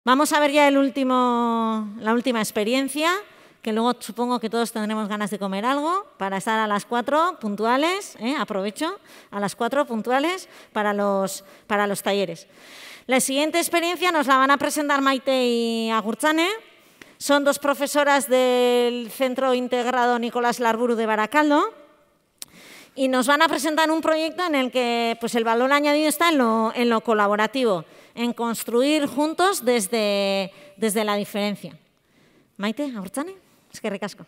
Vamos a ver ya la última experiencia, que luego supongo que todos tendremos ganas de comer algo para estar a las 4 puntuales, aprovecho, a las 4 puntuales para los talleres. La siguiente experiencia nos la van a presentar Maite y Agurtzane. Son dos profesoras del Centro Integrado Nicolás Larburu de Barakaldo y nos van a presentar un proyecto en el que pues, el valor añadido está en lo colaborativo, en construir juntos desde la diferencia. Maite, Agurtzane, eskerrik asko.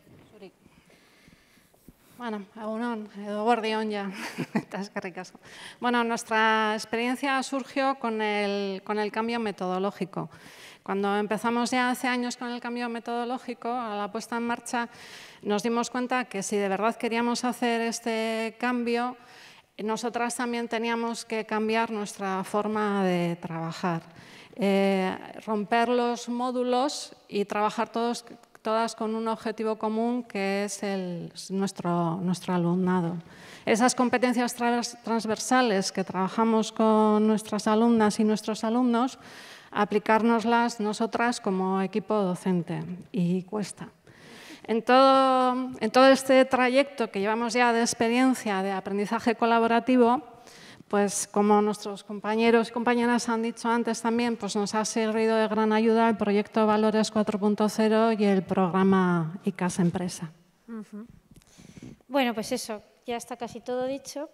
Bueno, egunon, edo gordion ya, eskerrik asko. Bueno, nuestra experiencia surgió con el cambio metodológico. Cuando empezamos ya hace años con el cambio metodológico, a la puesta en marcha, nos dimos cuenta que si de verdad queríamos hacer este cambio, nosotras también teníamos que cambiar nuestra forma de trabajar, romper los módulos y trabajar todas con un objetivo común que es nuestro alumnado. Esas competencias transversales que trabajamos con nuestras alumnas y nuestros alumnos, aplicárnoslas nosotras como equipo docente y cuesta. En todo este trayecto que llevamos ya de experiencia de aprendizaje colaborativo, pues como nuestros compañeros y compañeras han dicho antes también, pues nos ha servido de gran ayuda el proyecto Valores 4.0 y el programa ICAS Empresa. Bueno, pues eso, ya está casi todo dicho,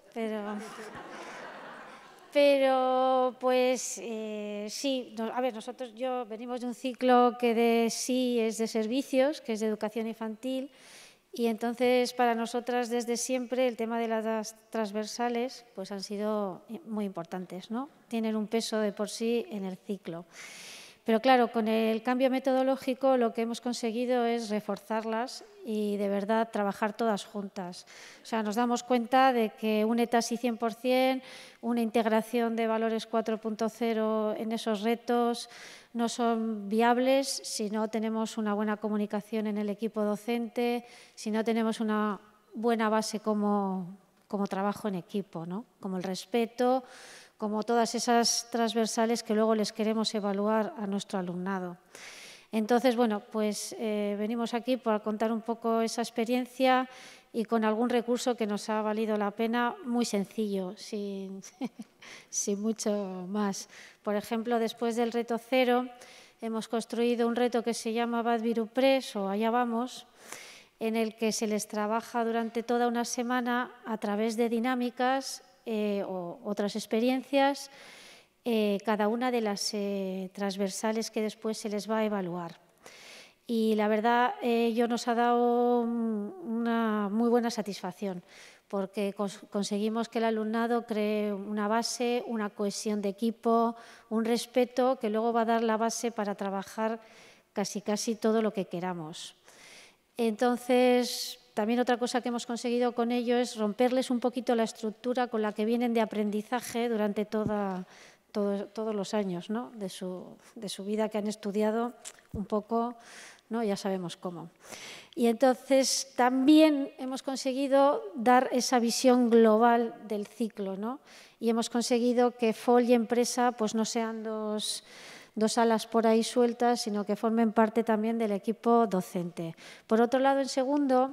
pero pues sí, a ver, yo venimos de un ciclo que sí es de servicios, que es de educación infantil, y entonces para nosotras desde siempre el tema de las transversales pues han sido muy importantes, ¿no? Tienen un peso de por sí en el ciclo. Pero claro, con el cambio metodológico lo que hemos conseguido es reforzarlas y de verdad trabajar todas juntas. O sea, nos damos cuenta de que un ETASI 100%, una integración de valores 4.0 en esos retos no son viables si no tenemos una buena comunicación en el equipo docente, si no tenemos una buena base como trabajo en equipo, ¿no? Como el respeto, como todas esas transversales que luego les queremos evaluar a nuestro alumnado. Entonces, bueno, pues venimos aquí para contar un poco esa experiencia y con algún recurso que nos ha valido la pena, muy sencillo, sin mucho más. Por ejemplo, después del reto 0, hemos construido un reto que se llama Bad Viru Press, o Allá Vamos, en el que se les trabaja durante toda una semana a través de dinámicas o otras experiencias, cada una de las transversales que después se les va a evaluar. Y la verdad, ello nos ha dado una muy buena satisfacción, porque conseguimos que el alumnado cree una base, una cohesión de equipo, un respeto que luego va a dar la base para trabajar casi todo lo que queramos. Entonces, también otra cosa que hemos conseguido con ello es romperles un poquito la estructura con la que vienen de aprendizaje durante todos los años, ¿no? de su vida que han estudiado un poco, ¿no? Ya sabemos cómo. Y entonces también hemos conseguido dar esa visión global del ciclo, ¿no? Y hemos conseguido que FOL y Empresa pues, no sean dos alas por ahí sueltas, sino que formen parte también del equipo docente. Por otro lado, en segundo,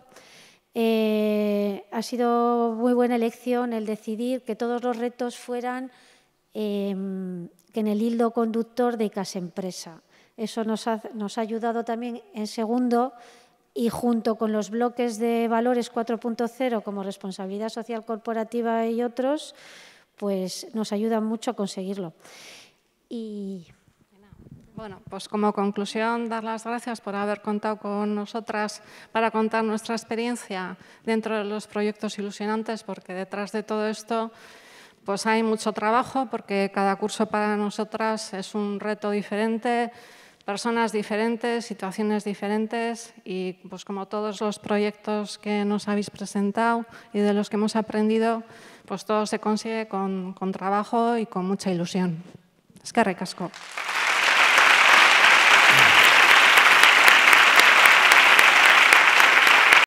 ha sido muy buena elección el decidir que todos los retos fueran que en el hilo conductor de ICAS Empresa. Eso nos ha ayudado también en segundo y junto con los bloques de valores 4.0 como responsabilidad social corporativa y otros, pues nos ayudan mucho a conseguirlo. Y bueno, pues como conclusión, dar las gracias por haber contado con nosotras para contar nuestra experiencia dentro de los proyectos ilusionantes, porque detrás de todo esto pues hay mucho trabajo, porque cada curso para nosotras es un reto diferente, personas diferentes, situaciones diferentes y pues como todos los proyectos que nos habéis presentado y de los que hemos aprendido, pues todo se consigue con trabajo y con mucha ilusión. Eskerrik asko.